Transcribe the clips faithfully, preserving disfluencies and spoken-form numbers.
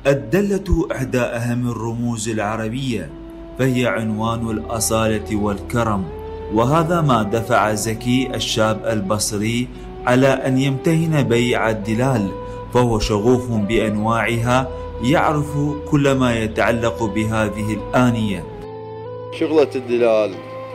الدلة إحدى أهم الرموز العربية، فهي عنوان الأصالة والكرم، وهذا ما دفع زكي الشاب البصري على أن يمتهن بيع الدلال، فهو شغوف بأنواعها، يعرف كل ما يتعلق بهذه الآنية. شغلة الدلال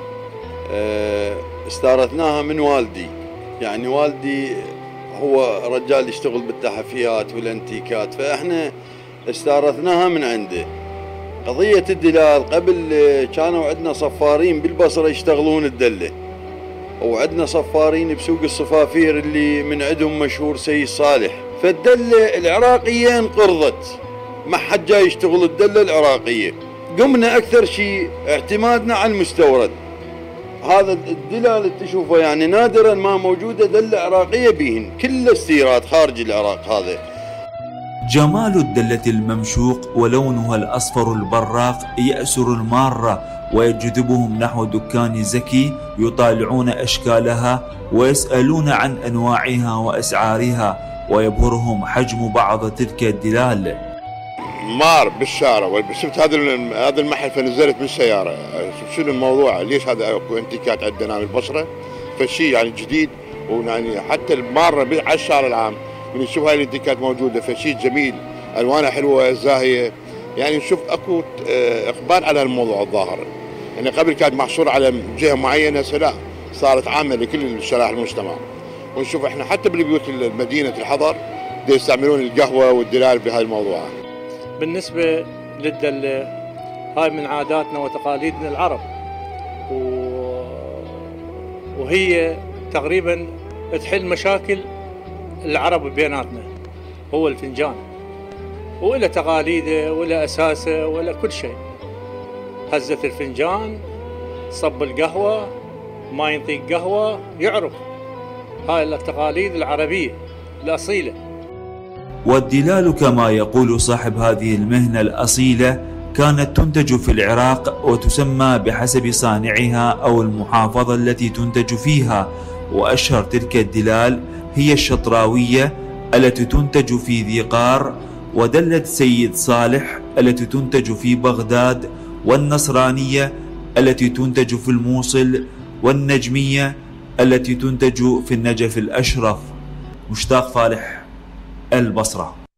استارثناها من والدي، يعني والدي هو رجال يشتغل بالتحفيات والانتيكات، فاحنا استارثناها من عنده. قضية الدلال قبل كانوا عندنا صفارين بالبصرة يشتغلون الدلة، وعندنا صفارين بسوق الصفافير اللي من عندهم مشهور سيد صالح، فالدلة العراقية انقرضت، ما حد جاي يشتغل الدلة العراقية. قمنا أكثر شيء اعتمادنا على المستورد. هذا الدلال اللي تشوفه يعني نادرا ما موجودة دلة عراقية بهن، كل استيراد خارج العراق. هذا جمال الدلة الممشوق ولونها الأصفر البراق يأسر المارة، ويجذبهم نحو دكان زكي يطالعون أشكالها ويسألون عن أنواعها وأسعارها، ويبهرهم حجم بعض تلك الدلال. مار بالشارع، شفت هذا هذا المحل فنزلت من السيارة، شنو الموضوع؟ ليش هذا اكو انتيكات عندنا بالبصرة؟ فشي يعني جديد، ويعني حتى المارة على الشارع العام من نشوف هاي الانتيكات موجودة، فشي جميل، الوانها حلوة زاهية، يعني نشوف اكو اقبال على الموضوع الظاهر. يعني قبل كانت محصورة على جهة معينة، لا صارت عامة لكل شرائح المجتمع. ونشوف احنا حتى بالبيوت المدينة الحضر يستعملون القهوة والدلال بهذا الموضوع. بالنسبة للدلة هاي من عاداتنا وتقاليدنا العرب، وهي تقريبا تحل مشاكل العرب بيناتنا. هو الفنجان وإلى تقاليده وإلى أساسه وإلى كل شيء. هزة الفنجان، صب القهوة، ما ينطيك قهوة، يعرف. هاي التقاليد العربية الأصيلة. والدلال كما يقول صاحب هذه المهنة الأصيلة كانت تنتج في العراق، وتسمى بحسب صانعها أو المحافظة التي تنتج فيها، وأشهر تلك الدلال هي الشطراوية التي تنتج في ذي قار، ودلة سيد صالح التي تنتج في بغداد، والنصرانية التي تنتج في الموصل، والنجمية التي تنتج في النجف الأشرف. مشتاق فالح، البصرة.